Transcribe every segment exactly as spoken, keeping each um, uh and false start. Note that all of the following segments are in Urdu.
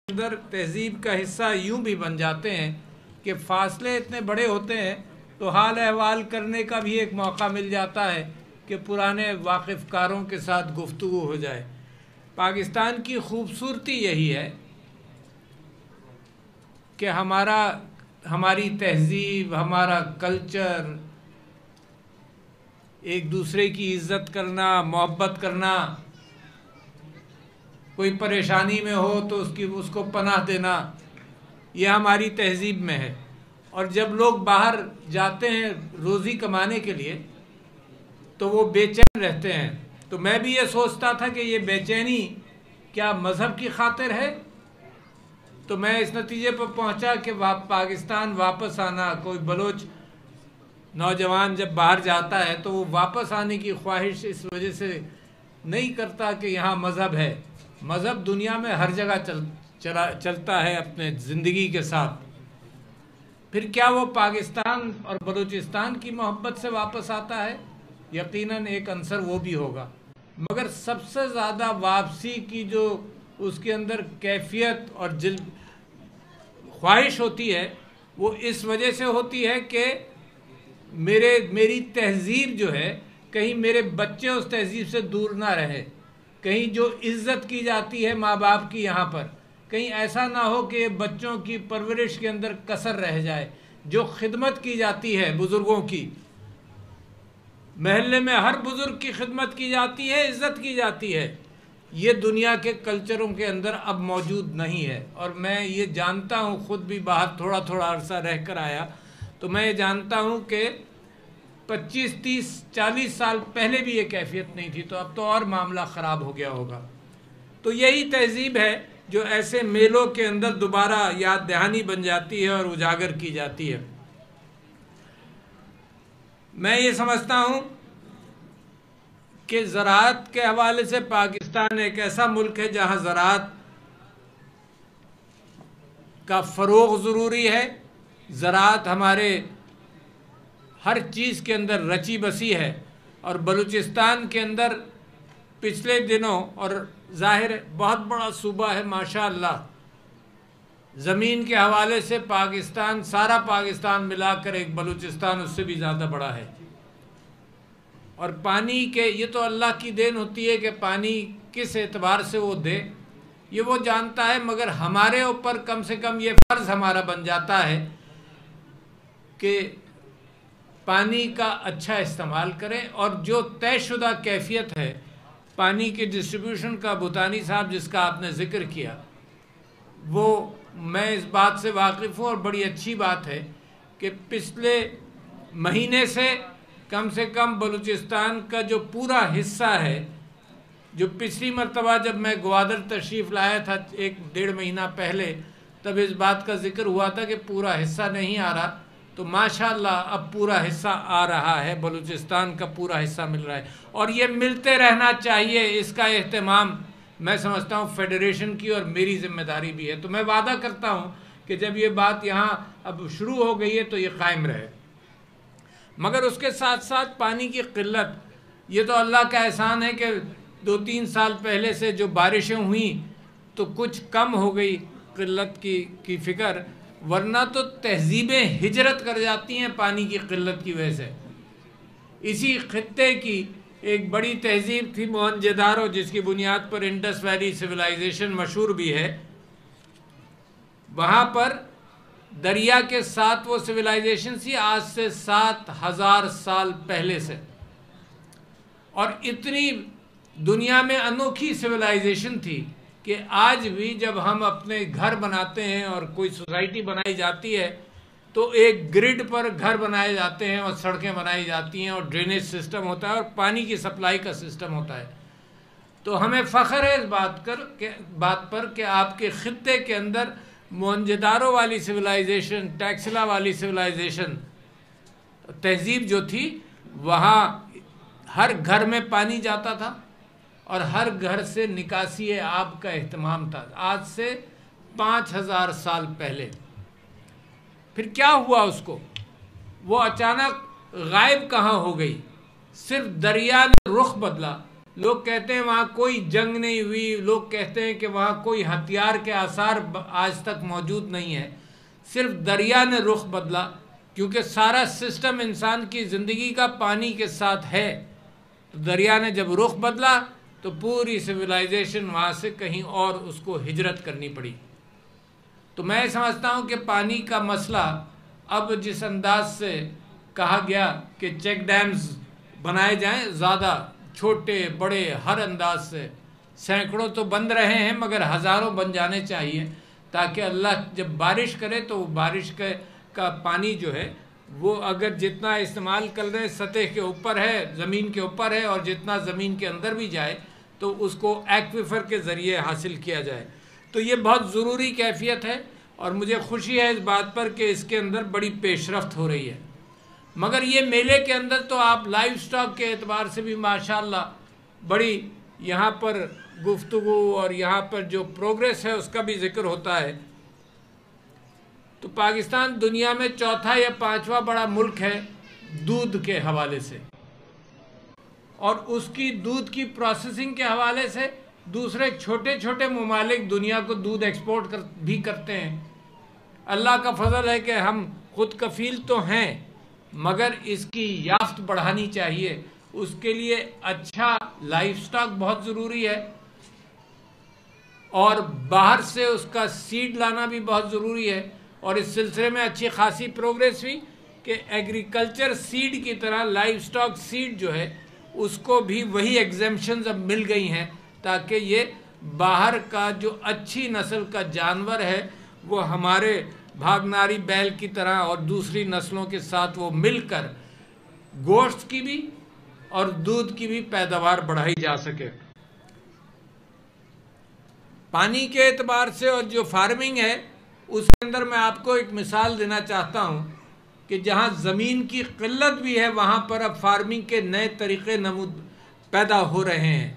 اندر تہذیب کا حصہ یوں بھی بن جاتے ہیں کہ فاصلے اتنے بڑے ہوتے ہیں تو حال احوال کرنے کا بھی ایک موقع مل جاتا ہے کہ پرانے واقف کاروں کے ساتھ گفتگو ہو جائے۔ پاکستان کی خوبصورتی یہی ہے کہ ہمارا ہماری تہذیب، ہمارا کلچر، ایک دوسرے کی عزت کرنا، محبت کرنا، کوئی پریشانی میں ہو تو اس کی اس کو پناہ دینا، یہ ہماری تہذیب میں ہے۔ اور جب لوگ باہر جاتے ہیں روزی کمانے کے لیے تو وہ بے چین رہتے ہیں۔ تو میں بھی یہ سوچتا تھا کہ یہ بے چینی کیا مذہب کی خاطر ہے؟ تو میں اس نتیجے پر پہنچا کہ پاکستان واپس آنا، کوئی بلوچ نوجوان جب باہر جاتا ہے تو وہ واپس آنے کی خواہش اس وجہ سے نہیں کرتا کہ یہاں مذہب ہے۔ مذہب دنیا میں ہر جگہ چل چلا چلتا ہے اپنے زندگی کے ساتھ۔ پھر کیا وہ پاکستان اور بلوچستان کی محبت سے واپس آتا ہے؟ یقیناً ایک عنصر وہ بھی ہوگا، مگر سب سے زیادہ واپسی کی جو اس کے اندر کیفیت اور جل خواہش ہوتی ہے وہ اس وجہ سے ہوتی ہے کہ میرے میری تہذیب جو ہے کہیں میرے بچے اس تہذیب سے دور نہ رہے، کہیں جو عزت کی جاتی ہے ماں باپ کی یہاں پر، کہیں ایسا نہ ہو کہ بچوں کی پرورش کے اندر کسر رہ جائے۔ جو خدمت کی جاتی ہے بزرگوں کی، محلے میں ہر بزرگ کی خدمت کی جاتی ہے، عزت کی جاتی ہے، یہ دنیا کے کلچروں کے اندر اب موجود نہیں ہے۔ اور میں یہ جانتا ہوں، خود بھی باہر تھوڑا تھوڑا عرصہ رہ کر آیا تو میں یہ جانتا ہوں کہ پچیس تیس چالیس سال پہلے بھی یہ کیفیت نہیں تھی، تو اب تو اور معاملہ خراب ہو گیا ہوگا۔ تو یہی تہذیب ہے جو ایسے میلوں کے اندر دوبارہ یاد دہانی بن جاتی ہے اور اجاگر کی جاتی ہے۔ میں یہ سمجھتا ہوں کہ زراعت کے حوالے سے پاکستان ایک ایسا ملک ہے جہاں زراعت کا فروغ ضروری ہے۔ زراعت ہمارے ہر چیز کے اندر رچی بسی ہے، اور بلوچستان کے اندر پچھلے دنوں، اور ظاہر بہت بڑا صوبہ ہے ماشاءاللہ، زمین کے حوالے سے پاکستان، سارا پاکستان ملا کر ایک بلوچستان اس سے بھی زیادہ بڑا ہے۔ اور پانی کے یہ تو اللہ کی دین ہوتی ہے کہ پانی کس اعتبار سے وہ دے یہ وہ جانتا ہے، مگر ہمارے اوپر کم سے کم یہ فرض ہمارا بن جاتا ہے کہ پانی کا اچھا استعمال کریں۔ اور جو طے شدہ کیفیت ہے پانی کی ڈسٹریبیوشن کا، بھوتانی صاحب جس کا آپ نے ذکر کیا، وہ میں اس بات سے واقف ہوں، اور بڑی اچھی بات ہے کہ پچھلے مہینے سے کم سے کم بلوچستان کا جو پورا حصہ ہے، جو پچھلی مرتبہ جب میں گوادر تشریف لایا تھا ایک ڈیڑھ مہینہ پہلے، تب اس بات کا ذکر ہوا تھا کہ پورا حصہ نہیں آ رہا، تو ماشاءاللہ اب پورا حصہ آ رہا ہے، بلوچستان کا پورا حصہ مل رہا ہے، اور یہ ملتے رہنا چاہیے۔ اس کا اہتمام میں سمجھتا ہوں فیڈریشن کی اور میری ذمہ داری بھی ہے۔ تو میں وعدہ کرتا ہوں کہ جب یہ بات یہاں اب شروع ہو گئی ہے تو یہ قائم رہے۔ مگر اس کے ساتھ ساتھ پانی کی قلت، یہ تو اللہ کا احسان ہے کہ دو تین سال پہلے سے جو بارشیں ہوئیں تو کچھ کم ہو گئی قلت کی کی فکر، ورنہ تو تہذیبیں ہجرت کر جاتی ہیں پانی کی قلت کی وجہ سے۔ اسی خطے کی ایک بڑی تہذیب تھی موہنجودارو، جس کی بنیاد پر انڈس ویلی سویلائزیشن مشہور بھی ہے۔ وہاں پر دریا کے ساتھ وہ سویلائزیشن تھی آج سے سات ہزار سال پہلے سے، اور اتنی دنیا میں انوکھی سویلائزیشن تھی کہ آج بھی جب ہم اپنے گھر بناتے ہیں اور کوئی سوسائٹی بنائی جاتی ہے تو ایک گرڈ پر گھر بنائے جاتے ہیں اور سڑکیں بنائی جاتی ہیں اور ڈرینیج سسٹم ہوتا ہے اور پانی کی سپلائی کا سسٹم ہوتا ہے۔ تو ہمیں فخر ہے اس بات کر کہ بات پر کہ آپ کے خطے کے اندر موہنجودارو والی سویلائزیشن، ٹیکسلا والی سویلائزیشن تہذیب جو تھی، وہاں ہر گھر میں پانی جاتا تھا اور ہر گھر سے نکاسی آب کا اہتمام تھا، آج سے پانچ ہزار سال پہلے۔ پھر کیا ہوا اس کو؟ وہ اچانک غائب کہاں ہو گئی؟ صرف دریا نے رخ بدلا لوگ کہتے ہیں وہاں کوئی جنگ نہیں ہوئی، لوگ کہتے ہیں کہ وہاں کوئی ہتھیار کے آثار آج تک موجود نہیں ہے، صرف دریا نے رخ بدلا، کیونکہ سارا سسٹم انسان کی زندگی کا پانی کے ساتھ ہے، تو دریا نے جب رخ بدلا تو پوری سویلائزیشن وہاں سے کہیں اور اس کو ہجرت کرنی پڑی۔ تو میں سمجھتا ہوں کہ پانی کا مسئلہ اب جس انداز سے کہا گیا کہ چیک ڈیمز بنائے جائیں، زیادہ چھوٹے بڑے ہر انداز سے، سینکڑوں تو بند رہے ہیں مگر ہزاروں بن جانے چاہیے، تاکہ اللہ جب بارش کرے تو بارش کے کا پانی جو ہے وہ اگر جتنا استعمال کر رہے سطح کے اوپر ہے، زمین کے اوپر ہے، اور جتنا زمین کے اندر بھی جائے تو اس کو ایکویفر کے ذریعے حاصل کیا جائے۔ تو یہ بہت ضروری کیفیت ہے، اور مجھے خوشی ہے اس بات پر کہ اس کے اندر بڑی پیش رفت ہو رہی ہے۔ مگر یہ میلے کے اندر تو آپ لائیو سٹاک کے اعتبار سے بھی ماشاءاللہ بڑی یہاں پر گفتگو اور یہاں پر جو پروگریس ہے اس کا بھی ذکر ہوتا ہے۔ تو پاکستان دنیا میں چوتھا یا پانچواں بڑا ملک ہے دودھ کے حوالے سے، اور اس کی دودھ کی پروسیسنگ کے حوالے سے دوسرے چھوٹے چھوٹے ممالک دنیا کو دودھ ایکسپورٹ کر بھی کرتے ہیں۔ اللہ کا فضل ہے کہ ہم خود کفیل تو ہیں، مگر اس کی یافت بڑھانی چاہیے، اس کے لیے اچھا لائف سٹاک بہت ضروری ہے، اور باہر سے اس کا سیڈ لانا بھی بہت ضروری ہے۔ اور اس سلسلے میں اچھی خاصی پروگریس ہوئی کہ ایگریکلچر سیڈ کی طرح لائف سٹاک سیڈ جو ہے اس کو بھی وہی ایگزیمشنز اب مل گئی ہیں، تاکہ یہ باہر کا جو اچھی نسل کا جانور ہے وہ ہمارے بھاگناری بیل کی طرح اور دوسری نسلوں کے ساتھ وہ مل کر گوشت کی بھی اور دودھ کی بھی پیداوار بڑھائی جا سکے۔ پانی کے اعتبار سے اور جو فارمنگ ہے اس کے اندر میں آپ کو ایک مثال دینا چاہتا ہوں کہ جہاں زمین کی قلت بھی ہے وہاں پر اب فارمنگ کے نئے طریقے نمود پیدا ہو رہے ہیں۔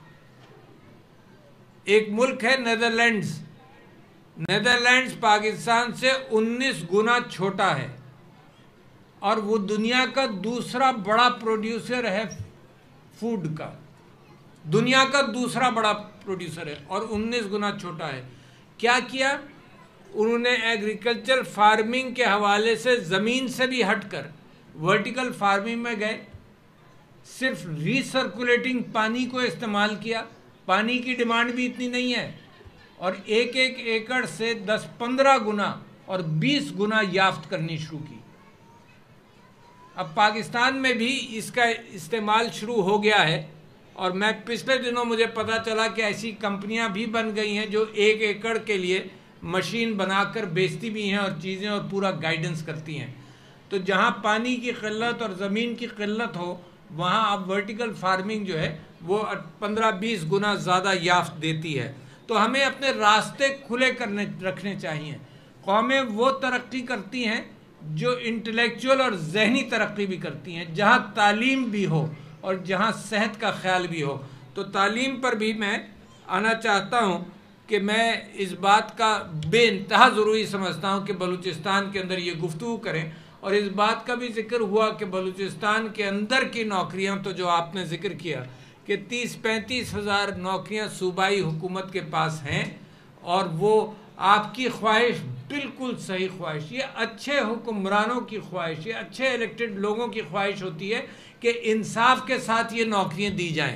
ایک ملک ہے نیدرلینڈز۔ نیدرلینڈز پاکستان سے انیس گنا چھوٹا ہے، اور وہ دنیا کا دوسرا بڑا پروڈیوسر ہے فوڈ کا، دنیا کا دوسرا بڑا پروڈیوسر ہے اور انیس گنا چھوٹا ہے۔ کیا کیا انہوں نے؟ ایگریکلچر فارمنگ کے حوالے سے زمین سے بھی ہٹ کر ورٹیکل فارمنگ میں گئے، صرف ری سرکولیٹنگ پانی کو استعمال کیا۔ پانی کی ڈیمانڈ بھی اتنی نہیں ہے، اور ایک ایک ایکڑ سے دس پندرہ گنا اور بیس گنا یافت کرنی شروع کی۔ اب پاکستان میں بھی اس کا استعمال شروع ہو گیا ہے، اور میں پچھلے دنوں مجھے پتا چلا کہ ایسی کمپنیاں بھی بن گئی ہیں جو ایک ایکڑ کے لیے مشین بنا کر بیچتی بھی ہیں اور چیزیں اور پورا گائیڈنس کرتی ہیں۔ تو جہاں پانی کی قلت اور زمین کی قلت ہو وہاں اب ورٹیکل فارمنگ جو ہے وہ پندرہ بیس گنا زیادہ یافت دیتی ہے۔ تو ہمیں اپنے راستے کھلے کرنے رکھنے چاہیے۔ قومیں وہ ترقی کرتی ہیں جو انٹلیکچول اور ذہنی ترقی بھی کرتی ہیں، جہاں تعلیم بھی ہو اور جہاں صحت کا خیال بھی ہو۔ تو تعلیم پر بھی میں آنا چاہتا ہوں کہ میں اس بات کا بے انتہا ضروری سمجھتا ہوں کہ بلوچستان کے اندر یہ گفتگو کریں، اور اس بات کا بھی ذکر ہوا کہ بلوچستان کے اندر کی نوکریاں تو جو آپ نے ذکر کیا کہ تیس پینتیس ہزار نوکریاں صوبائی حکومت کے پاس ہیں، اور وہ آپ کی خواہش بالکل صحیح خواہش، یہ اچھے حکمرانوں کی خواہش، یہ اچھے الیکٹڈ لوگوں کی خواہش ہوتی ہے کہ انصاف کے ساتھ یہ نوکریاں دی جائیں،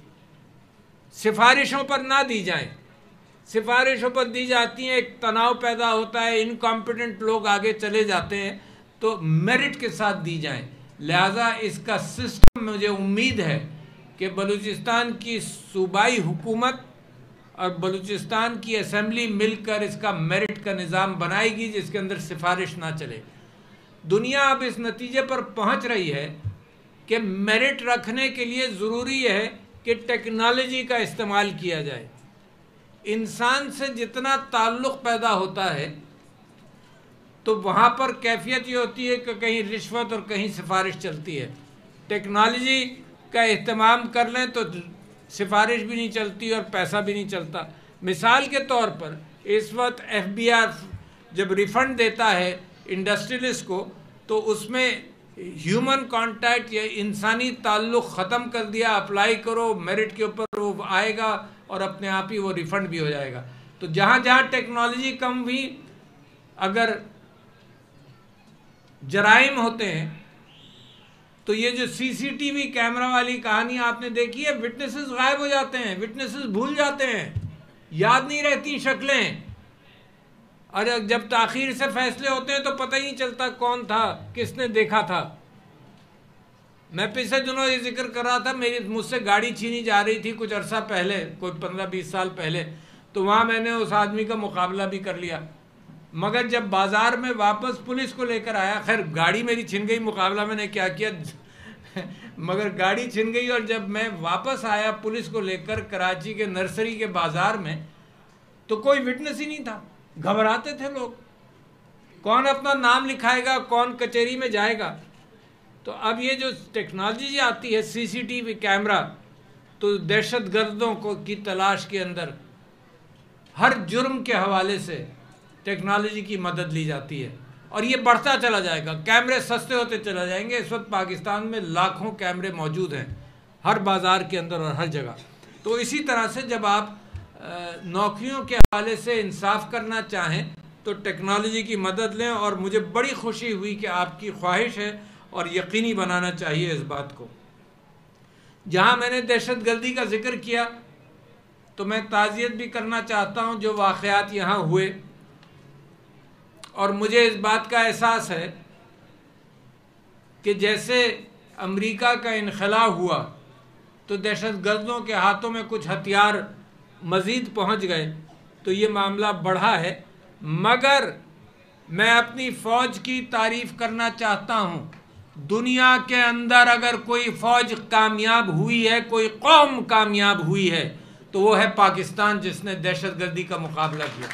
سفارشوں پر نہ دی جائیں۔ سفارشوں پر دی جاتی ہیں، ایک تناؤ پیدا ہوتا ہے، انکمپیٹنٹ لوگ آگے چلے جاتے ہیں، تو میرٹ کے ساتھ دی جائیں۔ لہٰذا اس کا سسٹم مجھے امید ہے کہ بلوچستان کی صوبائی حکومت اور بلوچستان کی اسمبلی مل کر اس کا میرٹ کا نظام بنائے گی جس کے اندر سفارش نہ چلے۔ دنیا اب اس نتیجے پر پہنچ رہی ہے کہ میرٹ رکھنے کے لیے ضروری ہے کہ ٹیکنالوجی کا استعمال کیا جائے۔ انسان سے جتنا تعلق پیدا ہوتا ہے تو وہاں پر کیفیت یہ ہوتی ہے کہ کہیں رشوت اور کہیں سفارش چلتی ہے۔ ٹیکنالوجی کا اہتمام کر لیں تو سفارش بھی نہیں چلتی اور پیسہ بھی نہیں چلتا۔ مثال کے طور پر اس وقت ایف بی آر جب ریفنڈ دیتا ہے انڈسٹریلسٹ کو تو اس میں ہیومن کانٹیکٹ یا انسانی تعلق ختم کر دیا. اپلائی کرو میرٹ کے اوپر وہ آئے گا اور اپنے آپ ہی وہ ریفنڈ بھی ہو جائے گا. تو جہاں جہاں ٹیکنالوجی کم ہوئی، اگر جرائم ہوتے ہیں تو یہ جو سی سی ٹی وی کیمرہ والی کہانی آپ نے دیکھی ہے، وٹنسز غائب ہو جاتے ہیں، وٹنسز بھول جاتے ہیں، یاد نہیں رہتی شکلیں، اور جب تاخیر سے فیصلے ہوتے ہیں تو پتہ ہی نہیں چلتا کون تھا، کس نے دیکھا تھا. میں پچھلے دنوں یہ ذکر کر رہا تھا، میری مجھ سے گاڑی چھینی جا رہی تھی کچھ عرصہ پہلے، کوئی پندرہ بیس سال پہلے، تو وہاں میں نے اس آدمی کا مقابلہ بھی کر لیا. مگر جب بازار میں واپس پولیس کو لے کر آیا، خیر گاڑی میری چھن گئی، مقابلہ میں نے کیا کیا مگر گاڑی چھن گئی، اور جب میں واپس آیا پولیس کو لے کر کراچی کے نرسری کے بازار میں، تو کوئی وٹنس ہی نہیں تھا. گھبراتے تھے لوگ، کون اپنا نام لکھائے گا، کون کچہری میں جائے گا. تو اب یہ جو ٹیکنالوجی آتی ہے سی سی ٹی وی کیمرہ، تو دہشت گردوں کو کی تلاش کے اندر ہر جرم کے حوالے سے ٹیکنالوجی کی مدد لی جاتی ہے، اور یہ بڑھتا چلا جائے گا. کیمرے سستے ہوتے چلا جائیں گے. اس وقت پاکستان میں لاکھوں کیمرے موجود ہیں ہر بازار کے اندر اور ہر جگہ. تو اسی طرح سے جب آپ نوکریوں کے حوالے سے انصاف کرنا چاہیں تو ٹیکنالوجی کی مدد لیں، اور مجھے بڑی خوشی ہوئی کہ آپ کی خواہش ہے اور یقینی بنانا چاہیے اس بات کو. جہاں میں نے دہشت گردی کا ذکر کیا تو میں تعزیت بھی کرنا چاہتا ہوں جو واقعات یہاں ہوئے، اور مجھے اس بات کا احساس ہے کہ جیسے امریکہ کا انخلا ہوا تو دہشت گردوں کے ہاتھوں میں کچھ ہتھیار مزید پہنچ گئے تو یہ معاملہ بڑھا ہے. مگر میں اپنی فوج کی تعریف کرنا چاہتا ہوں. دنیا کے اندر اگر کوئی فوج کامیاب ہوئی ہے، کوئی قوم کامیاب ہوئی ہے، تو وہ ہے پاکستان، جس نے دہشت گردی کا مقابلہ کیا.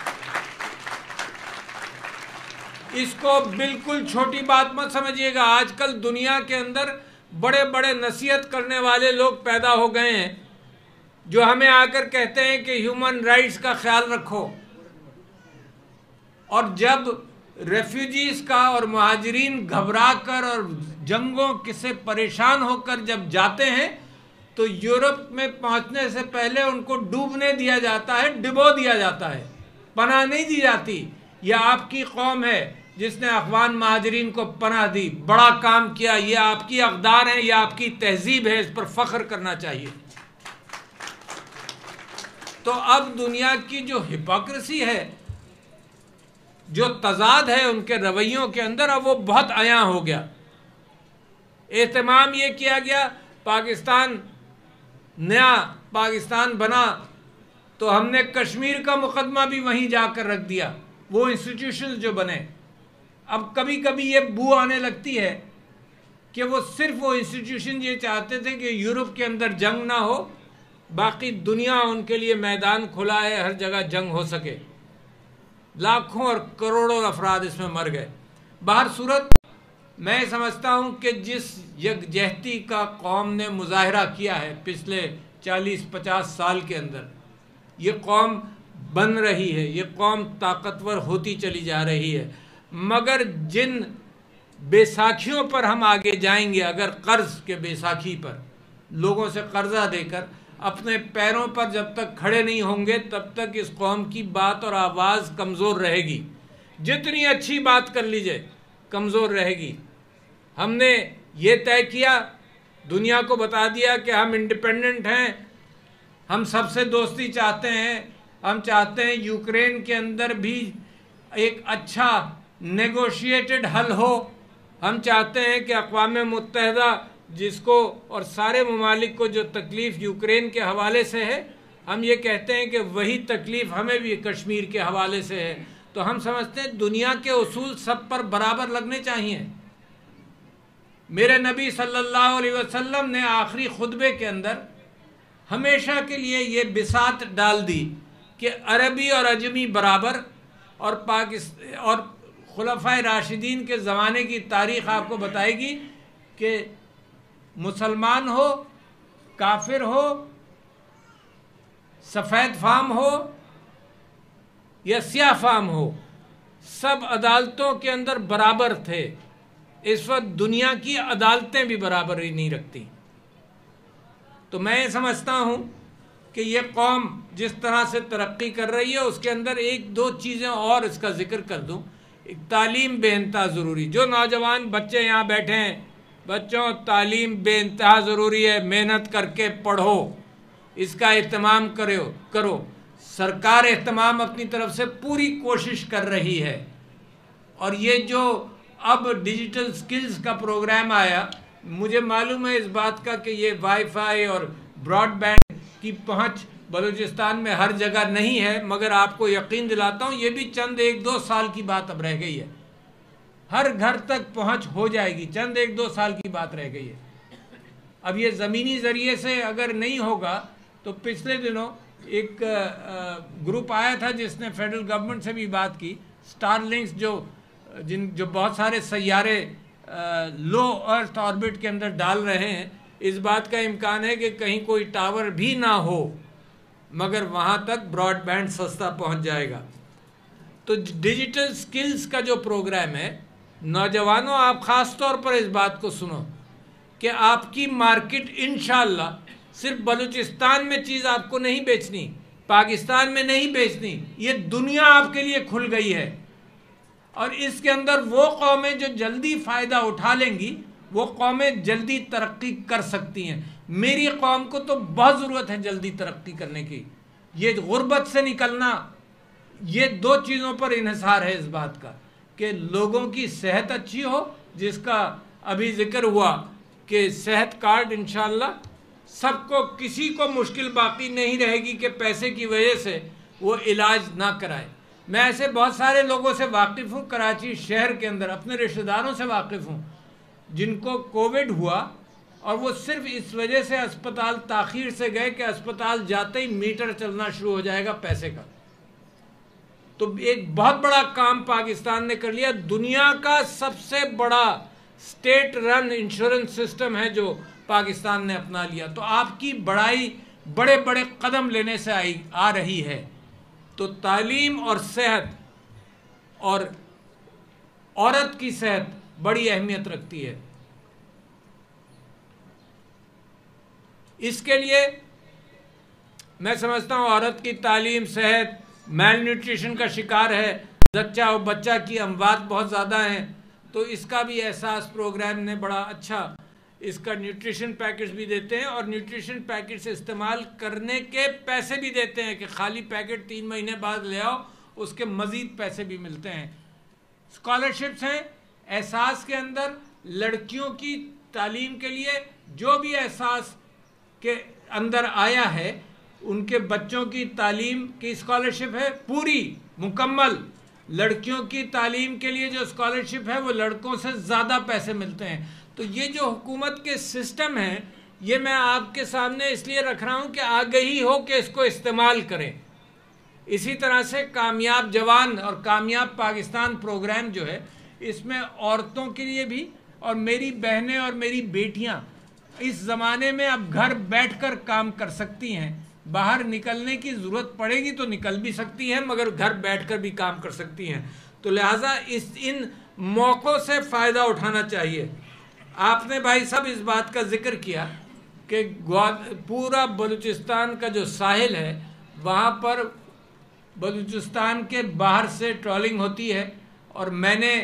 اس کو بالکل چھوٹی بات مت سمجھیے گا. آج کل دنیا کے اندر بڑے بڑے نصیحت کرنے والے لوگ پیدا ہو گئے ہیں جو ہمیں آ کر کہتے ہیں کہ ہیومن رائٹس کا خیال رکھو، اور جب ریفیوجیز کا اور مہاجرین گھبرا کر اور جنگوں سے پریشان ہو کر جب جاتے ہیں تو یورپ میں پہنچنے سے پہلے ان کو ڈوبنے دیا جاتا ہے، ڈبو دیا جاتا ہے، پناہ نہیں دی جاتی. یہ آپ کی قوم ہے جس نے افغان مہاجرین کو پناہ دی، بڑا کام کیا، یہ آپ کی اقدار ہیں، یہ آپ کی تہذیب ہے، اس پر فخر کرنا چاہیے. تو اب دنیا کی جو ہپوکریسی ہے، جو تضاد ہے ان کے رویوں کے اندر، اب وہ بہت عیاں ہو گیا. اہتمام یہ کیا گیا پاکستان نیا پاکستان بنا تو ہم نے کشمیر کا مقدمہ بھی وہیں جا کر رکھ دیا، وہ انسٹیٹیوشنز جو بنے. اب کبھی کبھی یہ بو آنے لگتی ہے کہ وہ صرف وہ انسٹیٹیوشن یہ چاہتے تھے کہ یورپ کے اندر جنگ نہ ہو، باقی دنیا ان کے لیے میدان کھلا ہے، ہر جگہ جنگ ہو سکے. لاکھوں اور کروڑوں افراد اس میں مر گئے. بہر صورت میں سمجھتا ہوں کہ جس یکجہتی کا قوم نے مظاہرہ کیا ہے پچھلے چالیس پچاس سال کے اندر، یہ قوم بن رہی ہے، یہ قوم طاقتور ہوتی چلی جا رہی ہے. مگر جن بیساکھیوں پر ہم آگے جائیں گے، اگر قرض کے بیساکھی پر لوگوں سے قرضہ دے کر اپنے پیروں پر جب تک کھڑے نہیں ہوں گے تب تک اس قوم کی بات اور آواز کمزور رہے گی. جتنی اچھی بات کر لیجئے کمزور رہے گی. ہم نے یہ طے کیا، دنیا کو بتا دیا کہ ہم انڈیپینڈنٹ ہیں، ہم سب سے دوستی چاہتے ہیں، ہم چاہتے ہیں یوکرین کے اندر بھی ایک اچھا نیگوشیٹڈ حل ہو، ہم چاہتے ہیں کہ اقوام متحدہ جس کو اور سارے ممالک کو جو تکلیف یوکرین کے حوالے سے ہے، ہم یہ کہتے ہیں کہ وہی تکلیف ہمیں بھی کشمیر کے حوالے سے ہے. تو ہم سمجھتے ہیں دنیا کے اصول سب پر برابر لگنے چاہیے. میرے نبی صلی اللہ علیہ وسلم نے آخری خطبے کے اندر ہمیشہ کے لیے یہ بساط ڈال دی کہ عربی اور عجمی برابر، اور پاکستان اور خلفائے راشدین کے زمانے کی تاریخ آپ کو بتائے گی کہ مسلمان ہو، کافر ہو، سفید فام ہو یا سیاہ فام ہو، سب عدالتوں کے اندر برابر تھے. اس وقت دنیا کی عدالتیں بھی برابری نہیں رکھتی. تو میں یہ سمجھتا ہوں کہ یہ قوم جس طرح سے ترقی کر رہی ہے اس کے اندر ایک دو چیزیں اور اس کا ذکر کر دوں. ایک تعلیم بے انتہا ضروری. جو نوجوان بچے یہاں بیٹھے ہیں، بچوں تعلیم بے انتہا ضروری ہے. محنت کر کے پڑھو، اس کا اہتمام کرو کرو سرکار اہتمام اپنی طرف سے پوری کوشش کر رہی ہے. اور یہ جو اب ڈیجیٹل سکلز کا پروگرام آیا، مجھے معلوم ہے اس بات کا کہ یہ وائی فائی اور براڈ بینڈ کی پہنچ بلوچستان میں ہر جگہ نہیں ہے، مگر آپ کو یقین دلاتا ہوں یہ بھی چند ایک دو سال کی بات اب رہ گئی ہے. ہر گھر تک پہنچ ہو جائے گی، چند ایک دو سال کی بات رہ گئی ہے. اب یہ زمینی ذریعے سے اگر نہیں ہوگا تو پچھلے دنوں ایک گروپ آیا تھا جس نے فیڈرل گورنمنٹ سے بھی بات کی. سٹار لنکس جو جن جو بہت سارے سیارے لو ارتھ آربٹ کے اندر ڈال رہے ہیں، اس بات کا امکان ہے کہ کہیں کوئی ٹاور بھی نہ ہو مگر وہاں تک براڈ بینڈ سستا پہنچ جائے گا. تو ڈیجیٹل سکلز کا جو پروگرام ہے، نوجوانوں آپ خاص طور پر اس بات کو سنو کہ آپ کی مارکیٹ انشاءاللہ صرف بلوچستان میں چیز آپ کو نہیں بیچنی، پاکستان میں نہیں بیچنی، یہ دنیا آپ کے لیے کھل گئی ہے. اور اس کے اندر وہ قومیں جو جلدی فائدہ اٹھا لیں گی وہ قومیں جلدی ترقی کر سکتی ہیں. میری قوم کو تو بہت ضرورت ہے جلدی ترقی کرنے کی. یہ غربت سے نکلنا، یہ دو چیزوں پر انحصار ہے اس بات کا کہ لوگوں کی صحت اچھی ہو، جس کا ابھی ذکر ہوا کہ صحت کارڈ انشاءاللہ سب کو، کسی کو مشکل باقی نہیں رہے گی کہ پیسے کی وجہ سے وہ علاج نہ کرائے. میں ایسے بہت سارے لوگوں سے واقف ہوں کراچی شہر کے اندر، اپنے رشتہ داروں سے واقف ہوں جن کو کووڈ ہوا اور وہ صرف اس وجہ سے اسپتال تاخیر سے گئے کہ اسپتال جاتے ہی میٹر چلنا شروع ہو جائے گا پیسے کا. تو ایک بہت بڑا کام پاکستان نے کر لیا. دنیا کا سب سے بڑا اسٹیٹ رن انشورنس سسٹم ہے جو پاکستان نے اپنا لیا. تو آپ کی بڑائی بڑے بڑے قدم لینے سے آئی آ رہی ہے. تو تعلیم اور صحت اور عورت کی صحت بڑی اہمیت رکھتی ہے. اس کے لیے میں سمجھتا ہوں عورت کی تعلیم، صحت، میل نیوٹریشن کا شکار ہے، بچہ اور بچہ کی اموات بہت زیادہ ہیں. تو اس کا بھی احساس پروگرام نے بڑا اچھا، اس کا نیوٹریشن پیکٹس بھی دیتے ہیں اور نیوٹریشن پیکٹس استعمال کرنے کے پیسے بھی دیتے ہیں کہ خالی پیکٹ تین مہینے بعد لے آؤ، اس کے مزید پیسے بھی ملتے ہیں. اسکالرشپس ہیں احساس کے اندر. لڑکیوں کی تعلیم کے لیے جو بھی احساس کے اندر آیا ہے ان کے بچوں کی تعلیم کی اسکالرشپ ہے پوری مکمل. لڑکیوں کی تعلیم کے لیے جو اسکالرشپ ہے وہ لڑکوں سے زیادہ پیسے ملتے ہیں. تو یہ جو حکومت کے سسٹم ہیں یہ میں آپ کے سامنے اس لیے رکھ رہا ہوں کہ آگہی ہو کہ اس کو استعمال کریں. اسی طرح سے کامیاب جوان اور کامیاب پاکستان پروگرام جو ہے اس میں عورتوں کے لیے بھی، اور میری بہنیں اور میری بیٹیاں اس زمانے میں اب گھر بیٹھ کر کام کر سکتی ہیں. باہر نکلنے کی ضرورت پڑے گی تو نکل بھی سکتی ہیں مگر گھر بیٹھ کر بھی کام کر سکتی ہیں. تو لہٰذا اس ان موقعوں سے فائدہ اٹھانا چاہیے. آپ نے بھائی صاحب اس بات کا ذکر کیا کہ پورا بلوچستان کا جو ساحل ہے وہاں پر بلوچستان کے باہر سے ٹرالنگ ہوتی ہے. اور میں نے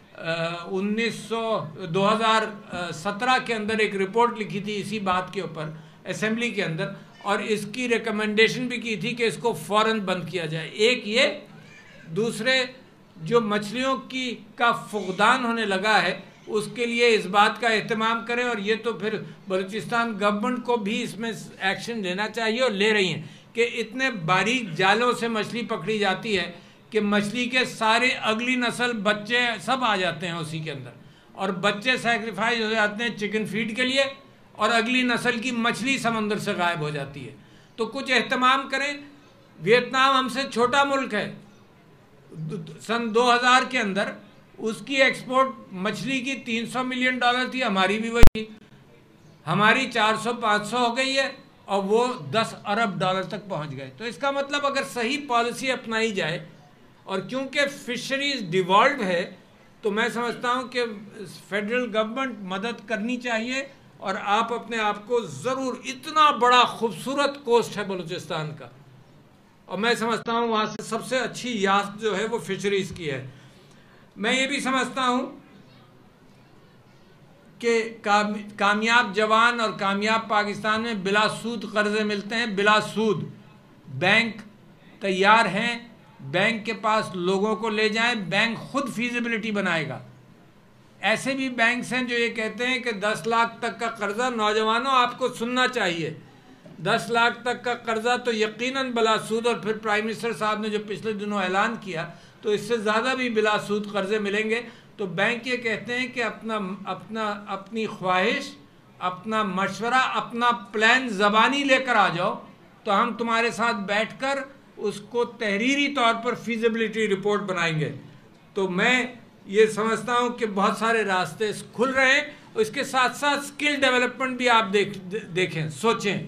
انیس سو دو ہزار سترہ کے اندر ایک رپورٹ لکھی تھی اسی بات کے اوپر اسمبلی کے اندر، اور اس کی ریکمنڈیشن بھی کی تھی کہ اس کو فوراً بند کیا جائے. ایک یہ، دوسرے جو مچھلیوں کی کا فقدان ہونے لگا ہے اس کے لیے اس بات کا اہتمام کریں. اور یہ تو پھر بلوچستان گورنمنٹ کو بھی اس میں ایکشن لینا چاہیے اور لے رہی ہیں کہ اتنے باریک جالوں سے مچھلی پکڑی جاتی ہے کہ مچھلی کے سارے اگلی نسل بچے سب آ جاتے ہیں اسی کے اندر، اور بچے سیکریفائز ہو جاتے ہیں چکن فیڈ کے لیے اور اگلی نسل کی مچھلی سمندر سے غائب ہو جاتی ہے. تو کچھ اہتمام کریں. ویتنام ہم سے چھوٹا ملک ہے. سن دو ہزار کے اندر اس کی ایکسپورٹ مچھلی کی تین سو ملین ڈالر تھی، ہماری بھی وہی، ہماری چار سو پانچ سو ہو گئی ہے اور وہ دس ارب ڈالر تک پہنچ گئے. تو اس کا مطلب اگر صحیح پالیسی اپنائی جائے، اور کیونکہ فشریز ڈیوالوڈ ہے تو میں سمجھتا ہوں کہ فیڈرل گورنمنٹ مدد کرنی چاہیے، اور آپ اپنے آپ کو ضرور، اتنا بڑا خوبصورت کوسٹ ہے بلوچستان کا، اور میں سمجھتا ہوں وہاں سے سب سے اچھی یاست جو ہے وہ فشریز کی ہے۔ میں یہ بھی سمجھتا ہوں کہ کامیاب جوان اور کامیاب پاکستان میں بلا سود قرضے ملتے ہیں، بلا سود۔ بینک تیار ہیں، بینک کے پاس لوگوں کو لے جائیں، بینک خود فیزیبلٹی بنائے گا۔ ایسے بھی بینکس ہیں جو یہ کہتے ہیں کہ دس لاکھ تک کا قرضہ، نوجوانوں آپ کو سننا چاہیے، دس لاکھ تک کا قرضہ تو یقیناً بلا سود، اور پھر پرائم منسٹر صاحب نے جو پچھلے دنوں اعلان کیا تو اس سے زیادہ بھی بلا سود قرضے ملیں گے۔ تو بینک یہ کہتے ہیں کہ اپنا اپنا اپنی خواہش، اپنا مشورہ، اپنا پلان زبانی لے کر آ جاؤ، تو ہم تمہارے ساتھ بیٹھ کر اس کو تحریری طور پر فیزیبلٹی رپورٹ بنائیں گے۔ تو میں یہ سمجھتا ہوں کہ بہت سارے راستے کھل رہے ہیں، اور اس کے ساتھ ساتھ سکل ڈیولپمنٹ بھی آپ دیکھ دیکھیں سوچیں۔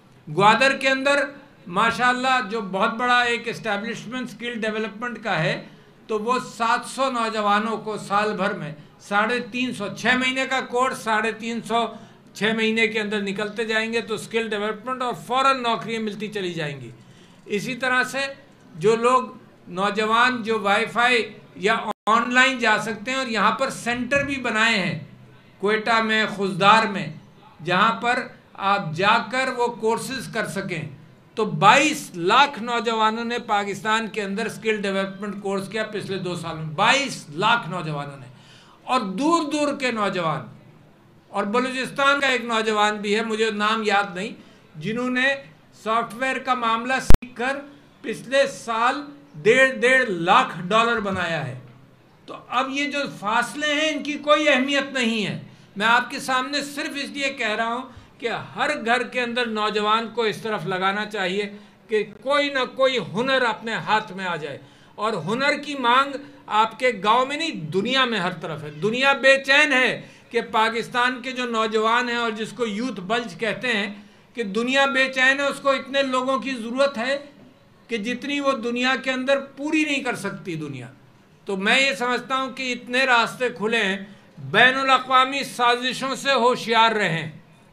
گوادر کے اندر ماشاءاللہ جو بہت بڑا ایک اسٹیبلشمنٹ سکل ڈیولپمنٹ کا ہے، تو وہ سات سو نوجوانوں کو سال بھر میں ساڑھے تین سو چھ مہینے کا کورس ساڑھے تین سو چھ مہینے کے اندر نکلتے جائیں گے، تو سکل ڈیولپمنٹ اور فوراً نوکریاں ملتی چلی جائیں گی۔ اسی طرح سے جو لوگ نوجوان جو وائی فائی یا آن لائن جا سکتے ہیں، اور یہاں پر سینٹر بھی بنائے ہیں کوئٹہ میں، خزدار میں، جہاں پر آپ جا کر وہ کورسز کر سکیں۔ تو بائیس لاکھ نوجوانوں نے پاکستان کے اندر سکل ڈیولپمنٹ کورس کیا پچھلے دو سالوں میں، بائیس لاکھ نوجوانوں نے، اور دور دور کے نوجوان۔ اور بلوچستان کا ایک نوجوان بھی ہے، مجھے نام یاد نہیں، جنہوں نے سافٹ ویئر کا معاملہ سیکھ کر پچھلے سال ڈیڑھ ڈیڑھ لاکھ ڈالر بنایا ہے۔ تو اب یہ جو فاصلے ہیں ان کی کوئی اہمیت نہیں ہے۔ میں آپ کے سامنے صرف اس لیے کہہ رہا ہوں کہ ہر گھر کے اندر نوجوان کو اس طرف لگانا چاہیے کہ کوئی نہ کوئی ہنر اپنے ہاتھ میں آ جائے، اور ہنر کی مانگ آپ کے گاؤں میں نہیں، دنیا میں ہر طرف ہے۔ دنیا بے چین ہے کہ پاکستان کے جو نوجوان ہیں، اور جس کو یوتھ بلج کہتے ہیں، کہ دنیا بے چین ہے، اس کو اتنے لوگوں کی ضرورت ہے کہ جتنی وہ دنیا کے اندر پوری نہیں کر سکتی دنیا۔ تو میں یہ سمجھتا ہوں کہ اتنے راستے کھلے ہیں، بین الاقوامی سازشوں سے ہوشیار رہیں۔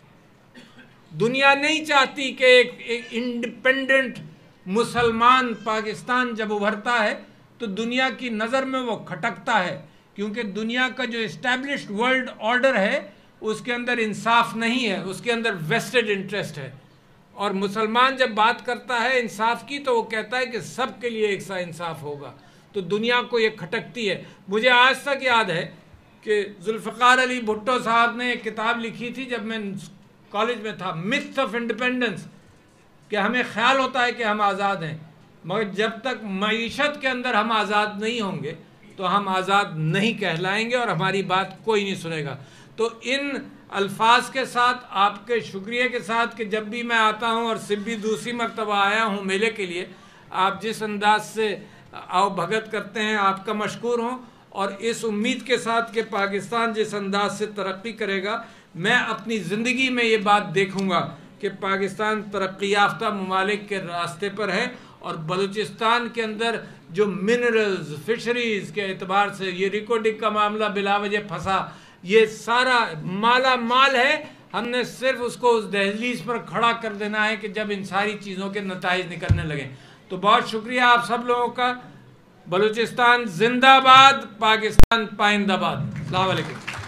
دنیا نہیں چاہتی کہ ایک انڈیپینڈنٹ مسلمان پاکستان جب ابھرتا ہے تو دنیا کی نظر میں وہ کھٹکتا ہے، کیونکہ دنیا کا جو اسٹیبلشڈ ورلڈ آرڈر ہے اس کے اندر انصاف نہیں ہے، اس کے اندر ویسٹڈ انٹرسٹ ہے۔ اور مسلمان جب بات کرتا ہے انصاف کی تو وہ کہتا ہے کہ سب کے لیے ایک سا انصاف ہوگا، تو دنیا کو یہ کھٹکتی ہے۔ مجھے آج تک یاد ہے کہ ذوالفقار علی بھٹو صاحب نے ایک کتاب لکھی تھی جب میں کالج میں تھا، متھ آف انڈیپینڈنس، کہ ہمیں خیال ہوتا ہے کہ ہم آزاد ہیں، مگر جب تک معیشت کے اندر ہم آزاد نہیں ہوں گے تو ہم آزاد نہیں کہلائیں گے، اور ہماری بات کوئی نہیں سنے گا۔ تو ان الفاظ کے ساتھ، آپ کے شکریہ کے ساتھ کہ جب بھی میں آتا ہوں، اور صرف بھی دوسری مرتبہ آیا ہوں میلے کے لیے، آپ جس انداز سے آؤ بھگت کرتے ہیں، آپ کا مشکور ہوں، اور اس امید کے ساتھ کہ پاکستان جس انداز سے ترقی کرے گا، میں اپنی زندگی میں یہ بات دیکھوں گا کہ پاکستان ترقی یافتہ ممالک کے راستے پر ہے، اور بلوچستان کے اندر جو منرلز، فشریز کے اعتبار سے یہ ریکارڈنگ کا معاملہ بلا وجہ پھنسا، یہ سارا مالا مال ہے۔ ہم نے صرف اس کو اس دہلیز پر کھڑا کر دینا ہے کہ جب ان ساری چیزوں کے نتائج نکلنے لگیں۔ تو بہت شکریہ آپ سب لوگوں کا۔ بلوچستان زندہ باد، پاکستان پائندہ باد۔ السلام علیکم۔